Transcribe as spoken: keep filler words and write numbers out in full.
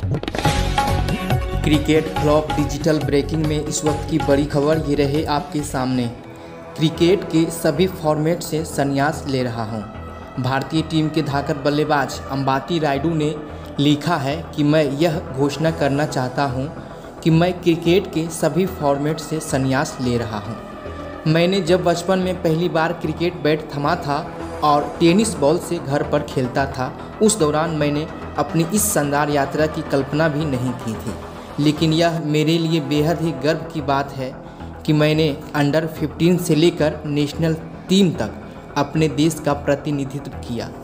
Cricket flop digital breaking में इस वक्त की बड़ी खबर ये रहे आपके सामने। क्रिकेट के सभी फॉर्मेट से संन्यास ले रहा हूँ। भारतीय टीम के धाकड़ बल्लेबाज अंबाती रायडू ने लिखा है कि मैं यह घोषणा करना चाहता हूँ कि मैं क्रिकेट के सभी फॉर्मेट से संन्यास ले रहा हूँ। मैंने जब बचपन में पहली बार क्रिकेट बैट थमा था और टेनिस बॉल से घर पर खेलता था, उस दौरान मैंने अपनी इस शानदार यात्रा की कल्पना भी नहीं की थी। लेकिन यह मेरे लिए बेहद ही गर्व की बात है कि मैंने अंडर फिफ्टीन से लेकर नेशनल टीम तक अपने देश का प्रतिनिधित्व किया।